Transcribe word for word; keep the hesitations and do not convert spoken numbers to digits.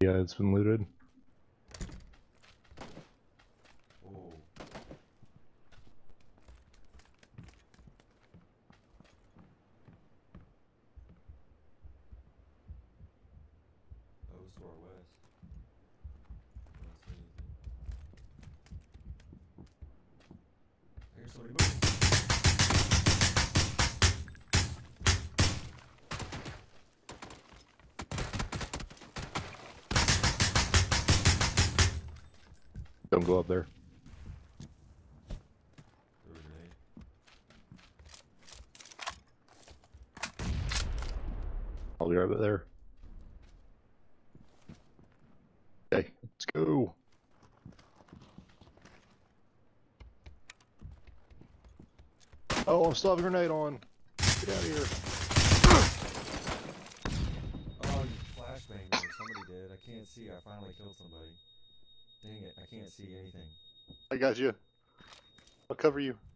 Yeah, it's been looted. Oh. That was to our west. I don't see anything. I hear somebody moving. Don't go up there. Threw a grenade. I'll be right up there. Okay, let's go. Oh, I'm still having a grenade on. Get out of here. Oh, you flashbanged me. Somebody did. I can't see. I finally killed somebody. Dang it. I can't see anything. I got you. I'll cover you.